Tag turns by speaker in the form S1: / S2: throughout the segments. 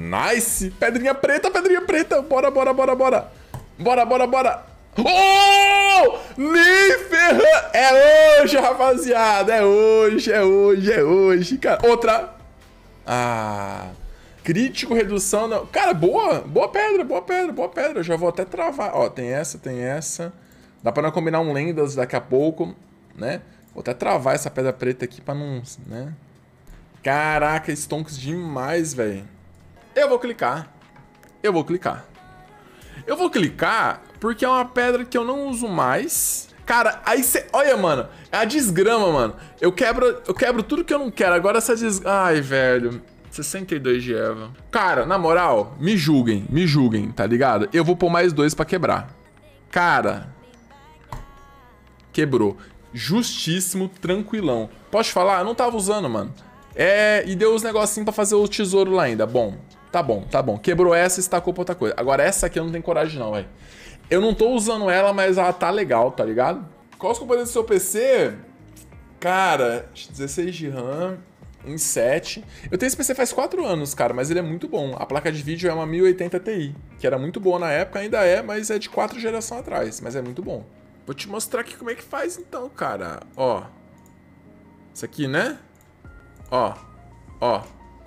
S1: Nice. Pedrinha preta, pedrinha preta. Bora, bora, bora, bora. Bora, bora, bora. Oh! Nem ferrando. É hoje, rapaziada. É hoje, é hoje, é hoje, cara. Outra. Ah... Crítico, redução, não. Cara, boa. Boa pedra, boa pedra, boa pedra. Eu já vou até travar. Ó, tem essa, tem essa. Dá pra não combinar um lendas daqui a pouco, né? Vou até travar essa pedra preta aqui pra não, né? Caraca, stonks demais, velho. Eu vou clicar. Eu vou clicar. Eu vou clicar porque é uma pedra que eu não uso mais. Cara, aí você... Olha, mano. É a desgrama, mano. Eu quebro tudo que eu não quero. Agora essa desgrama... Ai, velho... 62 de Eva. Cara, na moral, me julguem, tá ligado? Eu vou pôr mais 2 pra quebrar. Cara. Quebrou. Justíssimo, tranquilão. Posso te falar? Eu não tava usando, mano. E deu os negocinhos pra fazer o tesouro lá ainda. Bom, tá bom, tá bom. Quebrou essa e estacou pra outra coisa. Agora essa aqui eu não tenho coragem não, velho. Eu não tô usando ela, mas ela tá legal, tá ligado? Qual os componentes do seu PC? Cara, 16 de RAM... Em 7. Eu tenho esse PC faz 4 anos, cara, mas ele é muito bom. A placa de vídeo é uma 1080 Ti, que era muito boa na época, ainda é, mas é de 4 gerações atrás, mas é muito bom. Vou te mostrar aqui como é que faz então, cara. Ó. Isso aqui, né? Ó. Ó.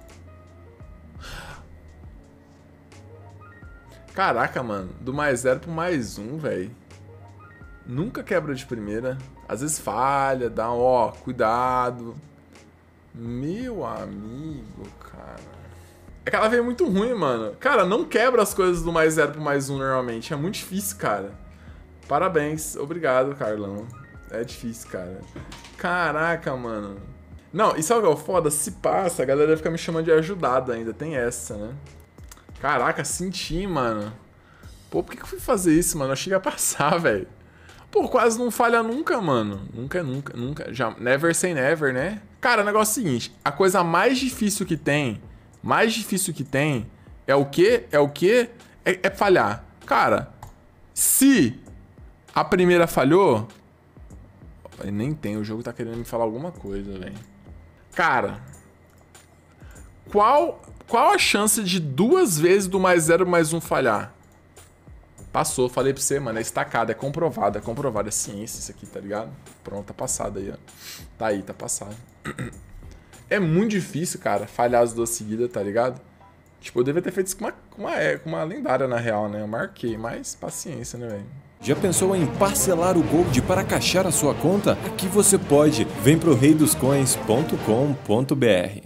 S1: Caraca, mano. Do mais 0 pro mais 1, velho. Nunca quebra de primeira. Às vezes falha, dá um, ó, cuidado. Meu amigo, cara. É que ela veio muito ruim, mano. Cara, não quebra as coisas do mais 0 pro mais 1 normalmente. É muito difícil, cara. Parabéns. Obrigado, Carlão. É difícil, cara. Caraca, mano. Não, e sabe o que é o foda? Se passa, a galera fica me chamando de ajudado ainda. Tem essa, né? Caraca, senti, mano. Pô, por que eu fui fazer isso, mano? Eu achei que ia passar, velho. Pô, quase não falha nunca, mano. Nunca, nunca, nunca. Já, never say never, né? Cara, o negócio é o seguinte. A coisa mais difícil que tem... É o quê? É o quê? É falhar. Cara, se a primeira falhou... Nem tem, o jogo tá querendo me falar alguma coisa, velho. Cara... Qual a chance de 2 vezes do mais 0 mais 1 falhar? Passou, falei pra você, mano, é estacado, é comprovado, é ciência isso aqui, tá ligado? Pronto, tá passado aí, ó. Tá aí, tá passado. É muito difícil, cara, falhar as 2 seguidas, tá ligado? Tipo, eu devia ter feito isso com uma lendária, na real, né? Eu marquei, mas paciência, né, velho?
S2: Já pensou em parcelar o Gold para caixar a sua conta? Aqui você pode. Vem pro reidoscoins.com.br.